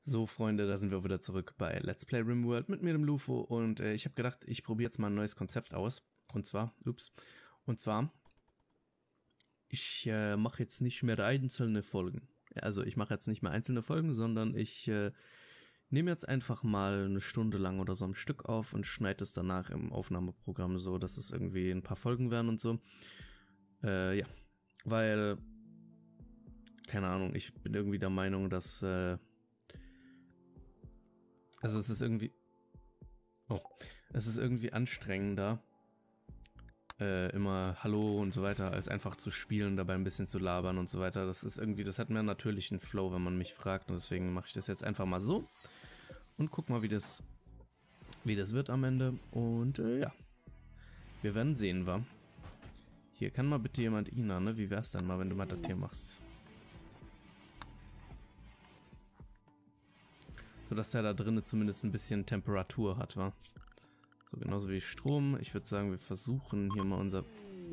So, Freunde, da sind wir wieder zurück bei Let's Play RimWorld mit mir, dem Lufo. Und ich habe gedacht, ich probiere jetzt mal ein neues Konzept aus. Und zwar, ich mache jetzt nicht mehr einzelne Folgen. Also ich mache jetzt nicht mehr einzelne Folgen, sondern ich nehme jetzt einfach mal eine Stunde lang oder so am Stück auf und schneide es danach im Aufnahmeprogramm so, dass es irgendwie ein paar Folgen werden und so. Ja, weil, keine Ahnung, ich bin irgendwie der Meinung, dass also es ist irgendwie anstrengender, immer Hallo und so weiter, als einfach zu spielen, dabei ein bisschen zu labern und so weiter. Das ist irgendwie, das hat mehr natürlichen Flow, wenn man mich fragt, und deswegen mache ich das jetzt einfach mal so und guck mal, wie das wird am Ende. Und ja, wir werden sehen, wa? Hier, kann mal bitte jemand Ina, ne? Wie wär's denn mal, wenn du mal das hier machst? So dass der da drinnen zumindest ein bisschen Temperatur hat, wa? So, genauso wie Strom. Ich würde sagen, wir versuchen hier mal unser...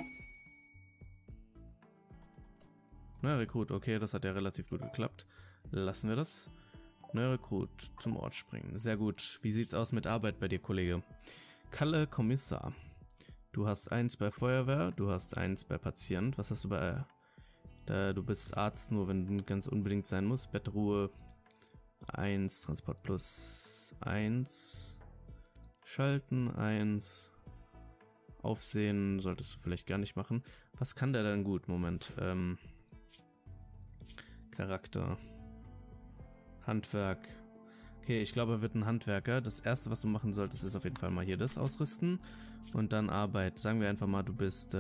Neuer Rekrut, okay, das hat ja relativ gut geklappt. Lassen wir das. Neuer Rekrut zum Ort springen. Sehr gut. Wie sieht's aus mit Arbeit bei dir, Kollege? Kalle Kommissar. Du hast 1 bei Feuerwehr, du hast 1 bei Patient. Was hast du bei... du bist Arzt, nur wenn du ganz unbedingt sein musst. Bettruhe 1, Transport plus 1... Schalten 1. Aufsehen solltest du vielleicht gar nicht machen. Was kann der denn gut? Moment. Charakter. Handwerk. Okay, ich glaube, er wird ein Handwerker. Das erste, was du machen solltest, ist auf jeden Fall mal hier das ausrüsten. Und dann Arbeit. Sagen wir einfach mal, du bist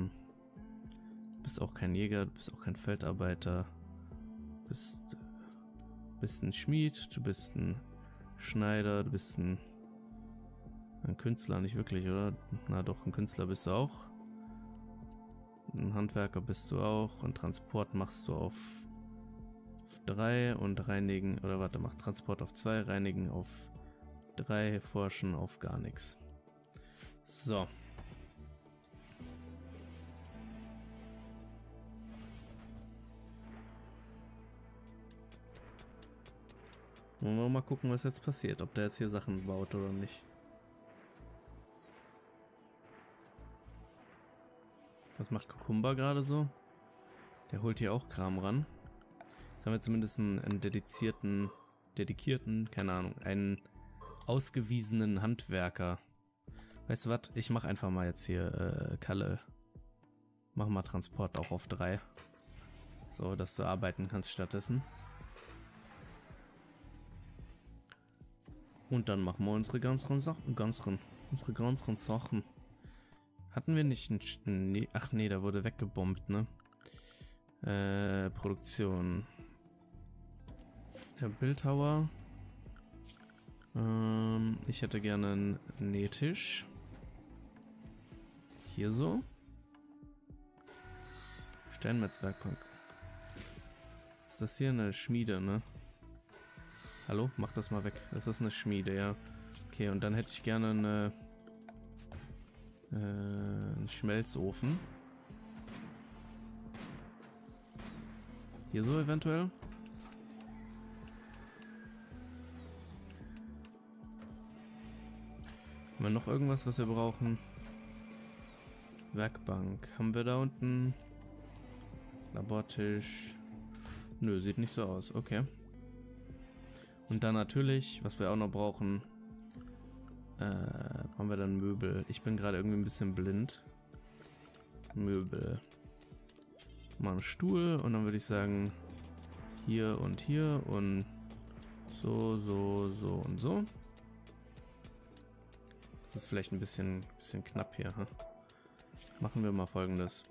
auch kein Jäger, du bist auch kein Feldarbeiter. Du bist ein Schmied, du bist ein Schneider, du bist ein Künstler, nicht wirklich, oder? Na doch, ein Künstler bist du auch. Ein Handwerker bist du auch. Und Transport machst du auf 3 und reinigen, oder warte, mach Transport auf 2, reinigen auf 3, forschen auf gar nichts. So. Wollen wir mal gucken, was jetzt passiert, ob der jetzt hier Sachen baut oder nicht. Was macht Kukumba gerade so? Der holt hier auch Kram ran. Jetzt haben wir zumindest einen dedizierten, keine Ahnung, einen ausgewiesenen Handwerker. Weißt du was? Ich mach einfach mal jetzt hier, Kalle. Mach mal Transport auch auf 3. So, dass du arbeiten kannst stattdessen. Und dann machen wir unsere ganzen Sachen. Hatten wir nicht einen... Nee, ach nee, da wurde weggebombt, ne? Produktion. Der Bildhauer. Ich hätte gerne einen Nähtisch. Hier so. Steinmetzwerkbank. Ist das hier eine Schmiede, ne? Hallo? Mach das mal weg. Das ist eine Schmiede, ja. Okay, und dann hätte ich gerne einen Schmelzofen. Hier so eventuell. Haben wir noch irgendwas, was wir brauchen? Werkbank. Haben wir da unten? Labortisch. Nö, sieht nicht so aus. Okay. Und dann natürlich, was wir auch noch brauchen, haben wir dann Möbel. Ich bin gerade irgendwie ein bisschen blind. Möbel. Mal einen Stuhl und dann würde ich sagen, hier und so, so und so. Das ist vielleicht ein bisschen knapp hier. Hm? Machen wir mal Folgendes.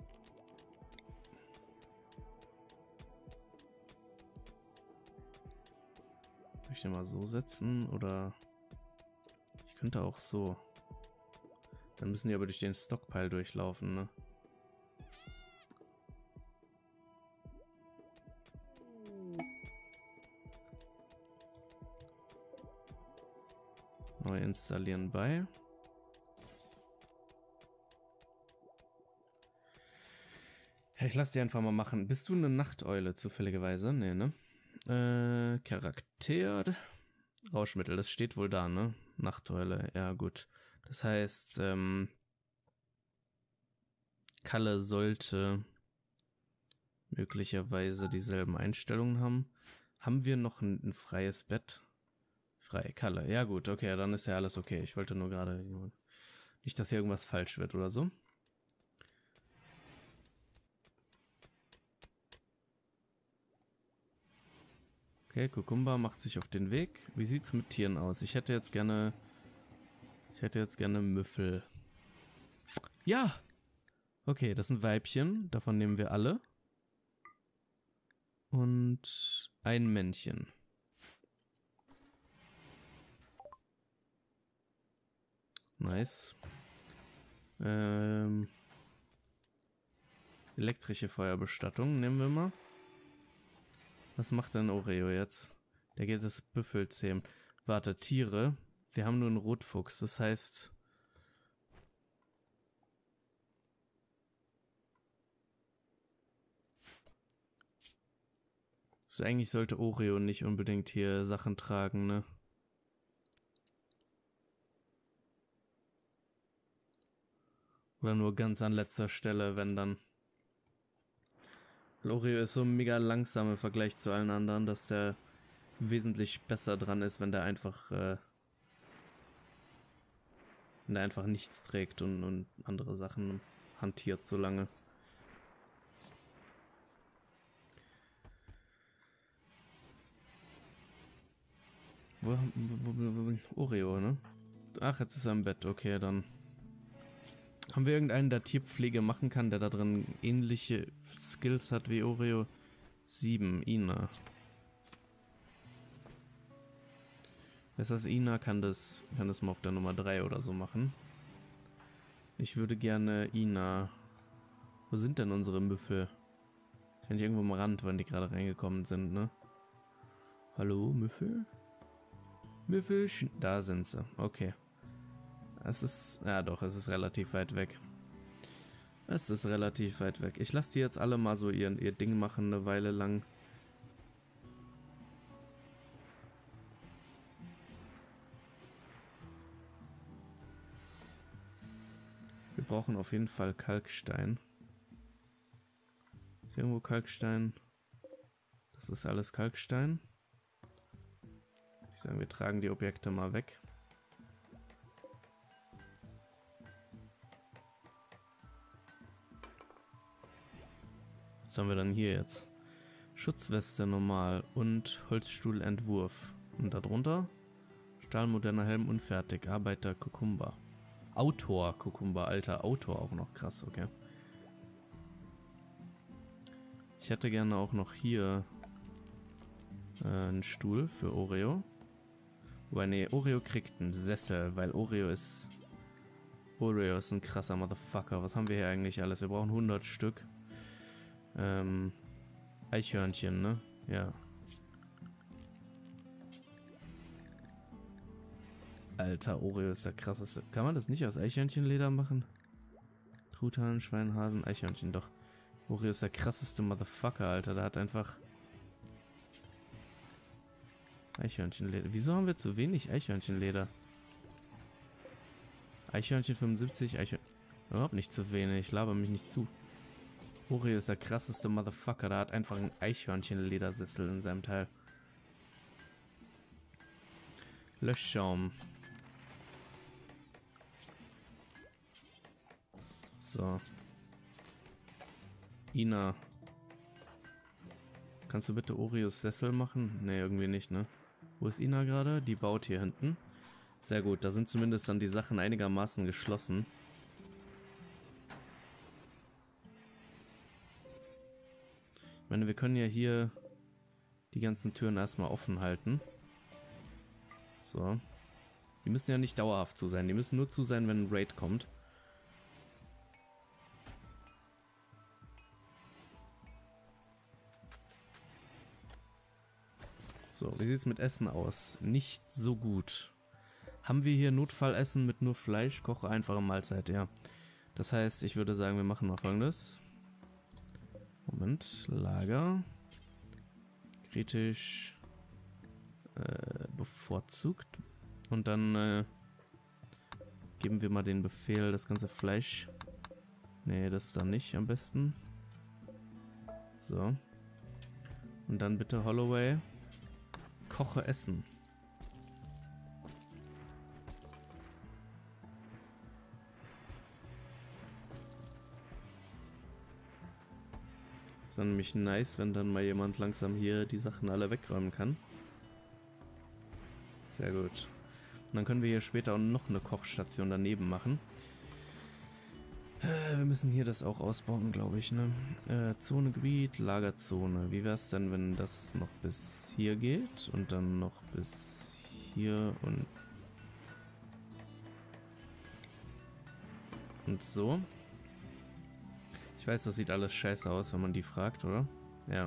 Soll ich den mal so setzen oder... Ich könnte auch so. Dann müssen die aber durch den Stockpile durchlaufen, ne? Neu installieren bei. Ich lasse die einfach mal machen. Bist du eine Nachteule zufälligerweise? Nee, ne? Charakter. Rauschmittel, das steht wohl da, ne? Nachteule, ja gut. Das heißt, Kalle sollte möglicherweise dieselben Einstellungen haben. Haben wir noch ein freies Bett? Frei, Kalle. Ja gut, okay, dann ist ja alles okay. Ich wollte nur gerade nicht, dass hier irgendwas falsch wird oder so. Okay, Kukumba macht sich auf den Weg. Wie sieht's mit Tieren aus? Ich hätte jetzt gerne Müffel. Ja! Okay, das sind Weibchen. Davon nehmen wir alle. Und ein Männchen. Nice. Elektrische Feuerbestattung nehmen wir mal. Was macht denn Oreo jetzt? Der geht das Büffel zähmen. Warte, Tiere. Wir haben nur einen Rotfuchs. Das heißt... Also eigentlich sollte Oreo nicht unbedingt hier Sachen tragen, ne? Oder nur ganz an letzter Stelle, wenn dann. Weil Oreo ist so mega langsam im Vergleich zu allen anderen, dass der wesentlich besser dran ist, wenn der einfach nichts trägt und andere Sachen hantiert so lange. Wo Oreo, ne? Ach, jetzt ist er im Bett. Okay, dann. Haben wir irgendeinen, der Tierpflege machen kann, der da drin ähnliche Skills hat wie Oreo? 7, Ina. Das heißt, Ina kann das mal auf der Nummer 3 oder so machen. Ich würde gerne Ina... Wo sind denn unsere Müffel? Wenn ich irgendwo am Rand, wenn die gerade reingekommen sind, ne? Hallo, Müffel? Müffel, da sind sie. Okay. Es ist... Ja doch, es ist relativ weit weg. Es ist relativ weit weg. Ich lasse die jetzt alle mal so ihr Ding machen, eine Weile lang. Wir brauchen auf jeden Fall Kalkstein. Ist irgendwo Kalkstein? Das ist alles Kalkstein. Ich sage, wir tragen die Objekte mal weg. Was haben wir dann hier jetzt? Schutzweste normal und Holzstuhlentwurf. Und darunter Stahlmoderner Helm unfertig. Arbeiter Kukumba. Autor Kukumba, alter Autor auch noch krass, okay. Ich hätte gerne auch noch hier einen Stuhl für Oreo. Wobei, nee, Oreo kriegt einen Sessel, weil Oreo ist ein krasser Motherfucker. Was haben wir hier eigentlich alles? Wir brauchen 100 Stück. Eichhörnchen, ne? Ja. Alter, Oreo ist der krasseste. Kann man das nicht aus Eichhörnchenleder machen? Truthahn, Schweinhasen, Eichhörnchen, doch. Oreo ist der krasseste Motherfucker, Alter. Der hat einfach... Eichhörnchenleder. Wieso haben wir zu wenig Eichhörnchenleder? Eichhörnchen 75, überhaupt nicht zu wenig. Ich laber mich nicht zu. Oreo ist der krasseste Motherfucker. Der hat einfach einen Eichhörnchenledersessel in seinem Teil. Löschschaum. So. Ina. Kannst du bitte Oreos Sessel machen? Ne, irgendwie nicht, ne? Wo ist Ina gerade? Die baut hier hinten. Sehr gut, da sind zumindest dann die Sachen einigermaßen geschlossen. Ich meine, wir können ja hier die ganzen Türen erstmal offen halten. So. Die müssen ja nicht dauerhaft zu sein. Die müssen nur zu sein, wenn ein Raid kommt. So, wie sieht es mit Essen aus? Nicht so gut. Haben wir hier Notfallessen mit nur Fleisch? Koche einfache Mahlzeit, ja. Das heißt, ich würde sagen, wir machen mal Folgendes. Moment, Lager. kritisch bevorzugt. Und dann geben wir mal den Befehl, das ganze Fleisch. Nee, das dann nicht am besten. So. Und dann bitte Holloway. Koche Essen. Ist dann nämlich nice, wenn dann mal jemand langsam hier die Sachen alle wegräumen kann. Sehr gut. Und dann können wir hier später auch noch eine Kochstation daneben machen. Wir müssen hier das auch ausbauen, glaube ich, ne? Zonegebiet, Lagerzone. Wie wäre es denn, wenn das noch bis hier geht und dann noch bis hier und so? Ich weiß, das sieht alles scheiße aus, wenn man die fragt, oder? Ja.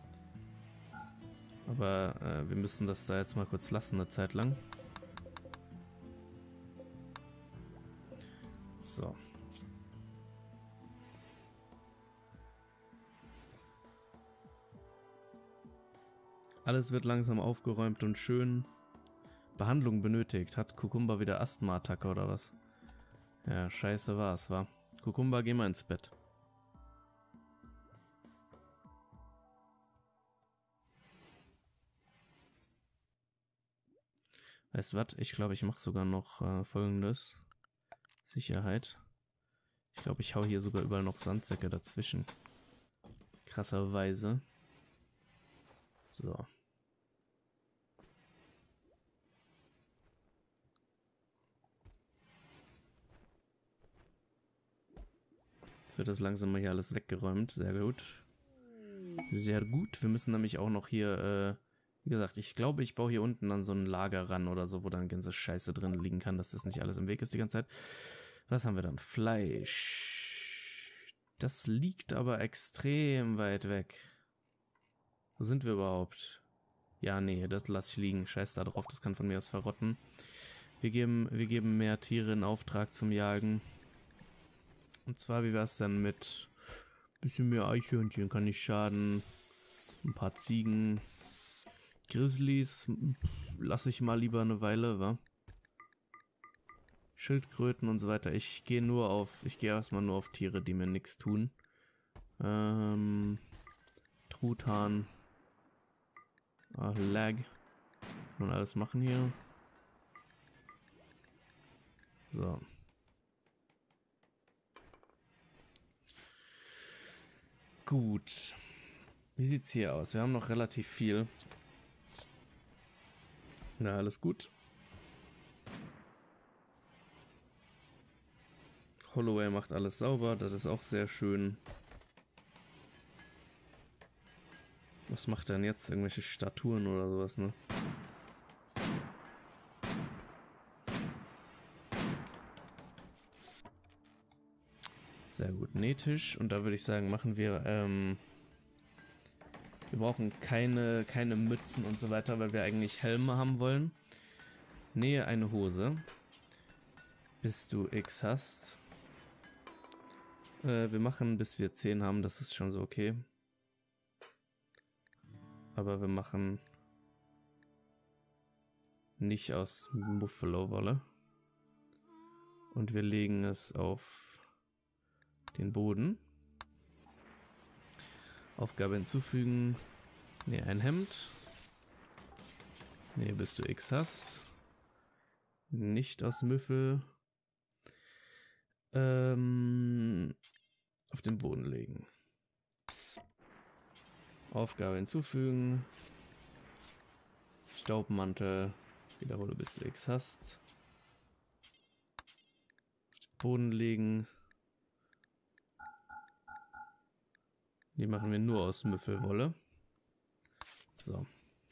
Aber wir müssen das da jetzt mal kurz lassen, eine Zeit lang. So. Alles wird langsam aufgeräumt und schön. Behandlung benötigt. Hat Kukumba wieder Asthma-Attacke oder was? Ja, scheiße war's, wa? Kukumba, geh mal ins Bett. Weißt du was? Ich glaube, ich mache sogar noch Folgendes. Sicherheit. Ich glaube, ich hau hier sogar überall noch Sandsäcke dazwischen. Krasserweise. So. Wird das langsam mal hier alles weggeräumt. Sehr gut. Sehr gut. Wir müssen nämlich auch noch hier, wie gesagt, ich glaube, ich baue hier unten an so ein Lager ran oder so, wo dann ganze Scheiße drin liegen kann, dass das nicht alles im Weg ist die ganze Zeit. Was haben wir dann? Fleisch. Das liegt aber extrem weit weg. Wo sind wir überhaupt? Ja, nee, das lasse ich liegen. Scheiß da drauf, das kann von mir aus verrotten. Wir geben mehr Tiere in Auftrag zum Jagen. Und zwar, wie wäre es denn mit bisschen mehr Eichhörnchen, kann nicht schaden. Ein paar Ziegen. Grizzlies lasse ich mal lieber eine Weile, wa? Schildkröten und so weiter. Ich gehe erstmal nur auf Tiere, die mir nichts tun. Truthahn. Lag. Und alles machen hier. So. Gut. Wie sieht's hier aus? Wir haben noch relativ viel. Na, alles gut. Holloway macht alles sauber, das ist auch sehr schön. Was macht er denn jetzt? Irgendwelche Statuen oder sowas, ne? Sehr gut, Nähtisch. Und da würde ich sagen, machen wir, wir brauchen keine Mützen und so weiter, weil wir eigentlich Helme haben wollen. Nähe eine Hose. Bis du X hast. Wir machen, bis wir 10 haben, das ist schon so okay. Aber wir machen nicht aus Buffalo-Wolle. Und wir legen es auf den Boden. Aufgabe hinzufügen. Ne, ein Hemd. Ne, bis du X hast. Nicht aus Müffel. Auf den Boden legen. Aufgabe hinzufügen. Staubmantel. Wiederhole, bis du X hast. Boden legen. Die machen wir nur aus Müffelwolle. So.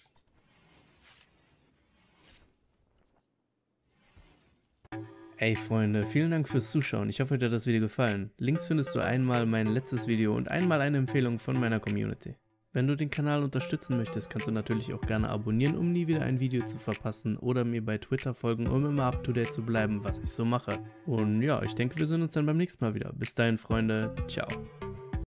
Ey Freunde, vielen Dank fürs Zuschauen. Ich hoffe, euch hat das Video gefallen. Links findest du einmal mein letztes Video und einmal eine Empfehlung von meiner Community. Wenn du den Kanal unterstützen möchtest, kannst du natürlich auch gerne abonnieren, um nie wieder ein Video zu verpassen, oder mir bei Twitter folgen, um immer up to date zu bleiben, was ich so mache. Und ja, ich denke, wir sehen uns dann beim nächsten Mal wieder. Bis dahin, Freunde. Ciao.